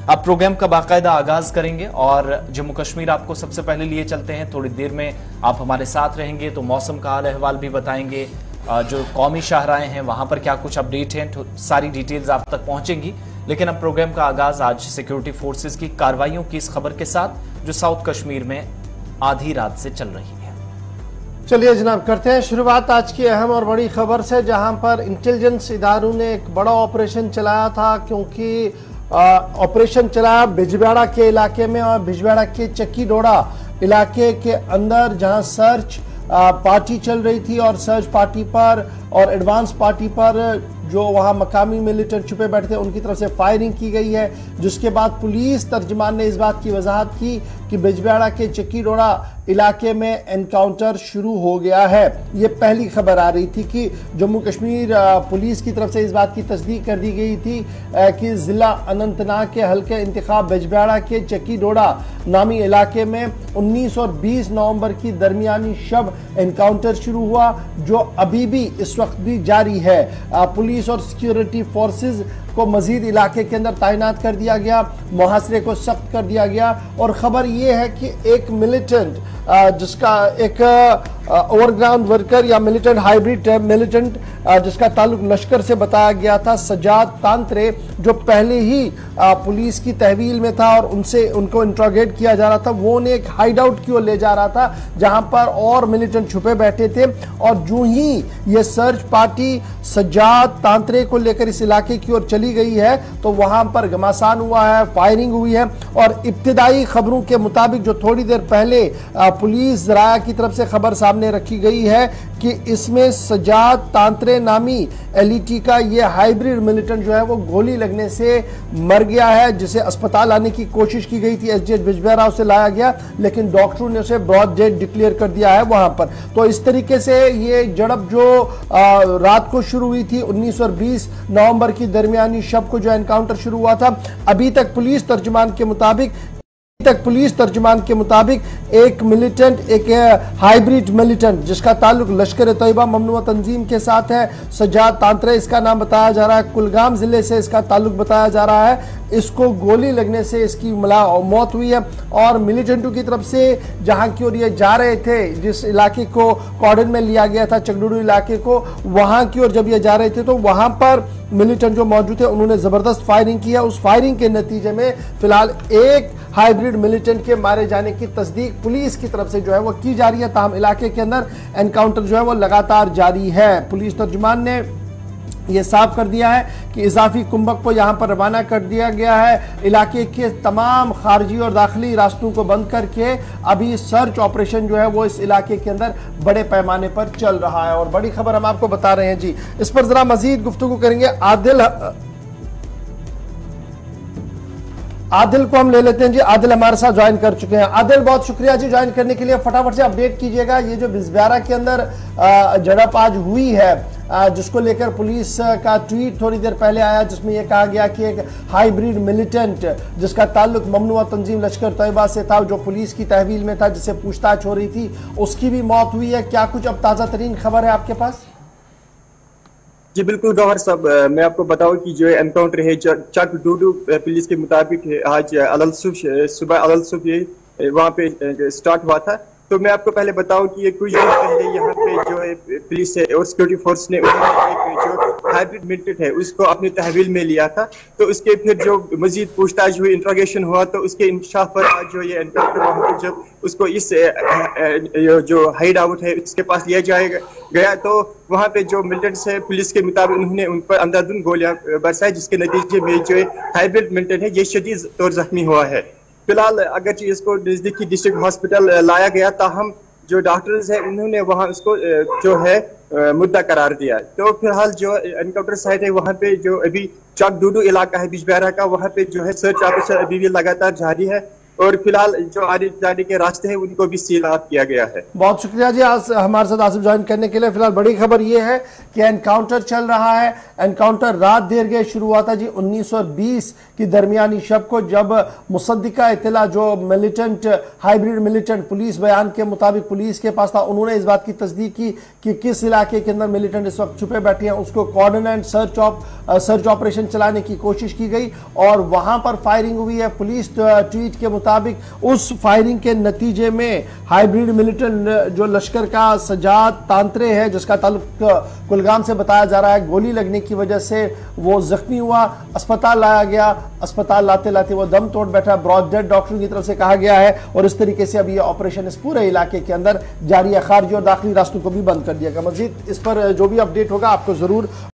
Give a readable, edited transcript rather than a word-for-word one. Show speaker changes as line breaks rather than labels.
अब प्रोग्राम का बाकायदा आगाज करेंगे और जम्मू कश्मीर आपको सबसे पहले लिए चलते हैं। थोड़ी देर में आप हमारे साथ रहेंगे तो मौसम का हाल अहवाल भी बताएंगे, जो कौमी शाहराएं हैं वहां पर क्या कुछ अपडेट हैं, सारी डिटेल्स आप तक पहुंचेंगी। लेकिन अब प्रोग्राम का आगाज आज सिक्योरिटी फोर्सेस की कार्रवाइयों की इस खबर के साथ जो साउथ कश्मीर में आधी रात से चल रही है।
चलिए जनाब, करते हैं शुरुआत आज की अहम और बड़ी खबर से, जहां पर इंटेलिजेंस इदारों ने एक बड़ा ऑपरेशन चलाया था। क्योंकि ऑपरेशन चलाया बिजबेड़ा के इलाके में और बिजबेड़ा के चक्की डोड़ा इलाके के अंदर, जहां सर्च पार्टी चल रही थी और सर्च पार्टी पर और एडवांस पार्टी पर जो वहां मकामी मिलिटेंट छुपे बैठे थे उनकी तरफ से फायरिंग की गई है। जिसके बाद पुलिस तर्जमान ने इस बात की वजाहत की कि बिजबेड़ा के चक्की डोड़ा इलाके में एनकाउंटर शुरू हो गया है। ये पहली खबर आ रही थी कि जम्मू कश्मीर पुलिस की तरफ से इस बात की तस्दीक कर दी गई थी कि जिला अनंतनाग के हल्के इंतखाब बिजबेड़ा के चक्की डोड़ा नामी इलाके में 19 और 20 नवंबर की दरमियानी शब एनकाउंटर शुरू हुआ, जो अभी भी इस वक्त भी जारी है। पुलिस और सिक्योरिटी फोर्सेस को मजीद इलाके के अंदर तैनात कर दिया गया, मुहासरे को सख्त कर दिया गया। और खबर यह है कि एक मिलिटेंट जिसका एक ओवरग्राउंड वर्कर या मिलिटेंट हाइब्रिड मिलिटेंट जिसका ताल्लुक लश्कर से बताया गया था, सजाद तांत्रे, जो पहले ही पुलिस की तहवील में था और उनको इंट्रोगेट किया जा रहा था, वो उन्हें एक हाइड आउट की ओर ले जा रहा था जहां पर और मिलिटेंट छुपे बैठे थे। और जो ही ये सर्च पार्टी सजाद तांत्रे को लेकर इस इलाके की ओर चली गई है तो वहां पर घमासान हुआ है, फायरिंग हुई है। और इब्तिदाई खबरों के मुताबिक जो थोड़ी देर पहले पुलिस जराया की तरफ से खबर सामने रखी गई है कि इसमें सजाद तांत्रे नामी एलईटी का ये हाइब्रिड मिलिटेंट जो है वो गोली लगने से मर गया है, जिसे अस्पताल लाने की कोशिश की गई थी। एसडीएच बिजबेड़ा उसे लाया गया लेकिन डॉक्टरों ने उसे ब्रॉड डेड डिक्लेयर कर दिया है वहां पर। तो इस तरीके से ये झड़प जो रात को शुरू हुई थी 19 और 20 नवंबर की दरमियानी शब को जो एनकाउंटर शुरू हुआ था, अभी तक पुलिस तर्जुमान के मुताबिक एक मिलिटेंट, एक हाइब्रिड मिलिटेंट जिसका ताल्लुक लश्कर तैयबा ममनुआ तंजीम के साथ है, सजाद तांत्रे इसका नाम बताया जा रहा है, कुलगाम जिले से इसका ताल्लुक बताया जा रहा है। इसको गोली लगने से इसकी मौत हुई है। और मिलिटेंटों की तरफ से जहां की ओर ये जा रहे थे, जिस इलाके को कॉर्डन में लिया गया था, चकडूडू इलाके को, वहां की ओर जब ये जा रहे थे तो वहां पर मिलिटेंट जो मौजूद थे उन्होंने जबरदस्त फायरिंग की है। उस फायरिंग के नतीजे में फिलहाल एक हाइब्रिड मिलिटेंट के मारे जाने की तस्दीक पुलिस की तरफ से जो है वो की जा रही है। ताहम इलाके के अंदर एनकाउंटर जो है वो लगातार जारी है। पुलिस तर्जुमान ने यह साफ कर दिया है कि इजाफी कुंभक को यहां पर रवाना कर दिया गया है। इलाके के तमाम खारजी और दाखिली रास्तों को बंद करके अभी सर्च ऑपरेशन जो है वो इस इलाके के अंदर बड़े पैमाने पर चल रहा है। और बड़ी खबर हम आपको बता रहे हैं जी, इस पर जरा मजीद गुफ्तगू करेंगे। आदिल को हम ले लेते हैं जी। आदिल हमारे साथ ज्वाइन कर चुके हैं। आदिल, बहुत शुक्रिया जी ज्वाइन करने के लिए। फटाफट से अपडेट कीजिएगा, ये जो बिजबेड़ा के अंदर झड़प आज हुई है, जिसको लेकर पुलिस का ट्वीट थोड़ी देर पहले आया जिसमें यह कहा गया कि एक हाइब्रिड मिलिटेंट जिसका ताल्लुक ममनुआ तंजीम लश्कर तैयबा से था, जो पुलिस की तहवील में था, जिससे पूछताछ हो रही थी, उसकी भी मौत हुई है। क्या कुछ अब ताजा तरीन खबर है आपके पास?
जी बिल्कुल गौहर साहब, मैं आपको बताऊं कि जो एनकाउंटर है चकडूडू पुलिस के मुताबिक आज सुबह अलसुबह वहाँ पे स्टार्ट हुआ था। तो मैं आपको पहले बताऊं कि ये कुछ दिन पहले यहाँ पे जो है पुलिस और सिक्योरिटी फोर्स ने एक जो हाइब्रिड मिलिटेंट है उसको अपनी तहवील में लिया था। तो उसके फिर जो मजीद पूछताछ हुई, इंट्रोगेशन हुआ, तो उसके इंकशाफ पर आज जो ये एनकाउंटर वहाँ पर जब उसको इस जो हाइड आउट है उसके पास लिया गया तो वहाँ पे जो मिलिटेंट्स है पुलिस के मुताबिक उन्होंने उन पर अंधाधुंध गोलियां बरसाई, जिसके नतीजे में जो हाइब्रिड मिलिटेंट है ये शदीद तौर जख्मी हुआ है। फिलहाल अगर इसको नजदीकी डिस्ट्रिक्ट हॉस्पिटल लाया गया, ताहम जो डॉक्टर्स है उन्होंने वहाँ उसको जो है मुद्दा करार दिया। तो फिलहाल जो एनकाउंटर साइट है वहाँ पे जो अभी चकडूडू इलाका है बिजबेड़ा का, वहाँ पे जो है सर्च ऑपरेशन अभी भी लगातार जारी है। और फिलहाल जो आने जाने के रास्ते हैं उनको भी सील ऑफ किया गया है।
बहुत शुक्रिया जी आज हमारे साथ आसिफ ज्वाइन करने के लिए। फिलहाल बड़ी खबर यह है कि एनकाउंटर चल रहा है। एनकाउंटर रात देर गए शुरू हुआ था जी 19 और 20 की दरमियानी शब को, जब मुसद्दिका इत्तला जो मिलिटेंट हाइब्रिड मिलिटेंट पुलिस बयान के मुताबिक पुलिस के पास था, उन्होंने इस बात की तस्दीक की कि किस इलाके के अंदर मिलिटेंट इस वक्त छुपे बैठे हैं। उसको कोऑर्डिनेट सर्च ऑपरेशन चलाने की कोशिश की गई और वहां पर फायरिंग हुई है। पुलिस ट्वीट के मुताबिक उस फायरिंग के नतीजे में हाइब्रिड मिलिटेंट जो लश्कर का सजाद तांत्रे है, जिसका ताल्लुक कुलगाम से बताया जा रहा है, गोली लगने की वजह से वो जख्मी हुआ, अस्पताल लाया गया। अस्पताल लाते लाते वो दम तोड़ बैठा, ब्रॉड डेड डॉक्टर की तरफ से कहा गया है। और इस तरीके से अब ये ऑपरेशन इस पूरे इलाके के अंदर जारी है। खारजी और दाखिली रास्तों को भी बंद कर दिया गया। मजीद इस पर जो भी अपडेट होगा आपको जरूर